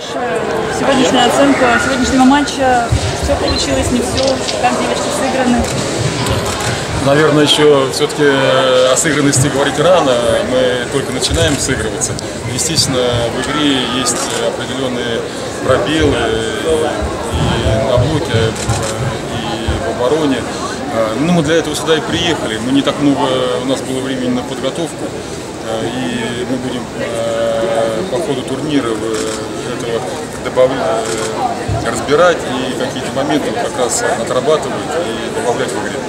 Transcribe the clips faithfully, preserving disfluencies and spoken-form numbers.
Ваша сегодняшняя оценка сегодняшнего матча? Все получилось, не все? Как девочки сыграны? Наверное, еще все-таки о сыгранности говорить рано. Мы только начинаем сыгрываться. Естественно, в игре есть определенные пробелы и на блоке, и в обороне. Ну, мы для этого сюда и приехали. Мы не так много, у нас было времени на подготовку. И мы будем по ходу турнира этого добавлять, разбирать и какие-то моменты как раз отрабатывать и добавлять в игре.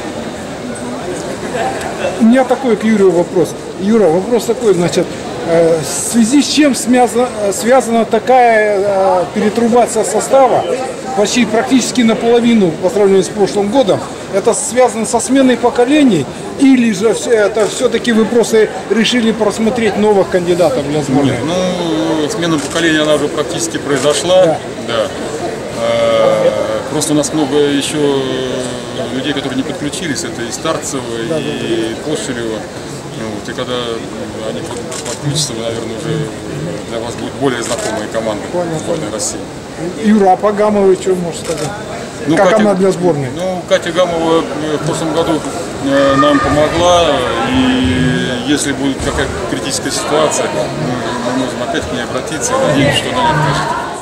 У меня такой к Юрию вопрос. Юра, вопрос такой, значит, э, в связи с чем связана, связана такая э, перетрубация состава, почти практически наполовину по сравнению с прошлым годом? Это связано со сменой поколений или же это все-таки вы просто решили просмотреть новых кандидатов для сборной? Нет, ну, смена поколения она уже практически произошла. Да. Да. Просто у нас много еще людей, которые не подключились, это и Старцева, да, и да, Кошелева. Ну, вот, и когда они подключатся, вы, наверное, уже для вас будет более знакомая команда сборной России. Юра, а по Гамовой что можешь сказать? Ну, как Катя, она для сборной? Ну, Катя Гамова в прошлом году нам помогла, и если будет какая-то критическая ситуация, мы, мы можем опять к ней обратиться, надеемся, что она не откажет.